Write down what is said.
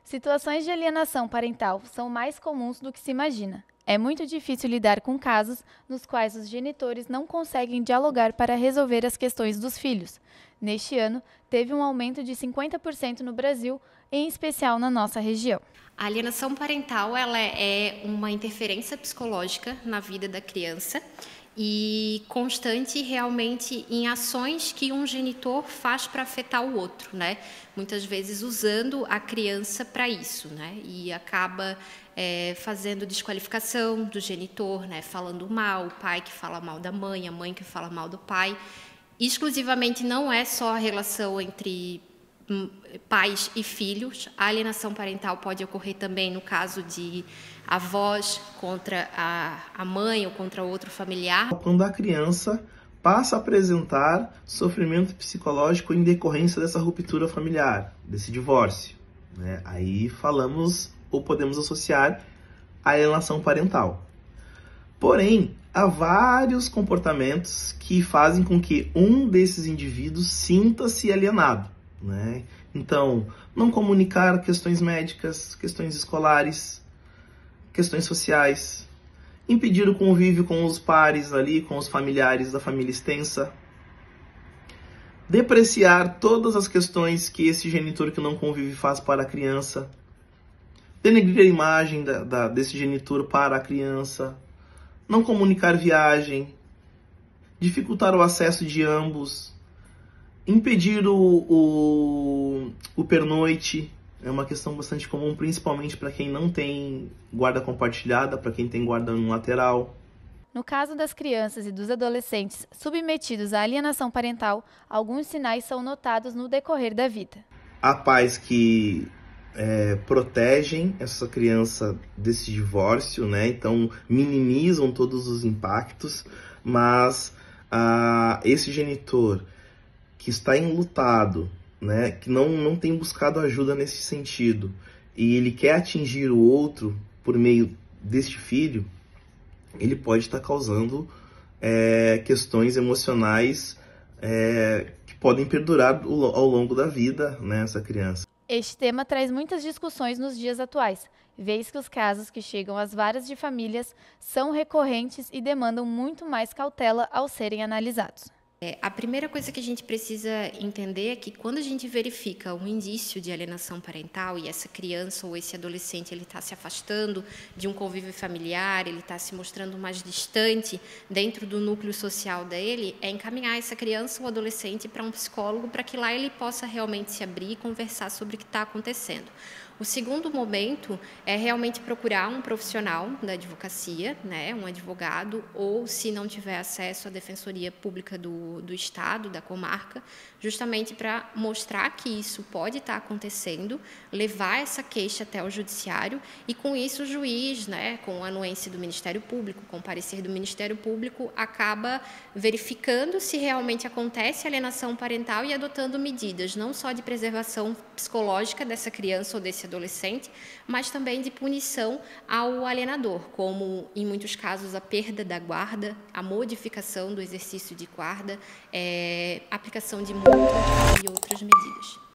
Situações de alienação parental são mais comuns do que se imagina. É muito difícil lidar com casos nos quais os genitores não conseguem dialogar para resolver as questões dos filhos. Neste ano, teve um aumento de 50% no Brasil, em especial na nossa região. A alienação parental ela é uma interferência psicológica na vida da criança e constante realmente em ações que um genitor faz para afetar o outro, né? Muitas vezes usando a criança para isso, né? E acaba fazendo desqualificação do genitor, né? Falando mal, o pai que fala mal da mãe, a mãe que fala mal do pai. Exclusivamente não é só a relação entre pais e filhos. A alienação parental pode ocorrer também no caso de avós contra a mãe ou contra outro familiar. Quando a criança passa a apresentar sofrimento psicológico em decorrência dessa ruptura familiar, desse divórcio, né? Aí falamos ou podemos associar a alienação parental. Porém, há vários comportamentos que fazem com que um desses indivíduos sinta-se alienado, né? Então, não comunicar questões médicas, questões escolares, questões sociais, impedir o convívio com os pares ali, com os familiares da família extensa, depreciar todas as questões que esse genitor que não convive faz para a criança, denegrir a imagem desse genitor para a criança, não comunicar viagem, dificultar o acesso de ambos, impedir o pernoite. É uma questão bastante comum, principalmente para quem não tem guarda compartilhada, para quem tem guarda unilateral. No caso das crianças e dos adolescentes submetidos à alienação parental, alguns sinais são notados no decorrer da vida. Há pais que protegem essa criança desse divórcio, né? Então minimizam todos os impactos, mas esse genitor que está enlutado, né, que não tem buscado ajuda nesse sentido, e ele quer atingir o outro por meio deste filho, ele pode estar causando questões emocionais que podem perdurar ao longo da vida nessa criança. Este tema traz muitas discussões nos dias atuais, vez que os casos que chegam às varas de famílias são recorrentes e demandam muito mais cautela ao serem analisados. A primeira coisa que a gente precisa entender é que quando a gente verifica um indício de alienação parental e essa criança ou esse adolescente ele está se afastando de um convívio familiar, ele está se mostrando mais distante dentro do núcleo social dele, é encaminhar essa criança ou adolescente para um psicólogo para que lá ele possa realmente se abrir e conversar sobre o que está acontecendo. O segundo momento é realmente procurar um profissional da advocacia, né, um advogado, ou se não tiver acesso à Defensoria Pública do Estado, da comarca, justamente para mostrar que isso pode estar acontecendo, levar essa queixa até o judiciário e com isso o juiz, né, com a anuência do Ministério Público, com o parecer do Ministério Público, acaba verificando se realmente acontece alienação parental e adotando medidas não só de preservação psicológica dessa criança ou desse adolescente, mas também de punição ao alienador, como em muitos casos a perda da guarda, a modificação do exercício de guarda, aplicação de multa e outras medidas.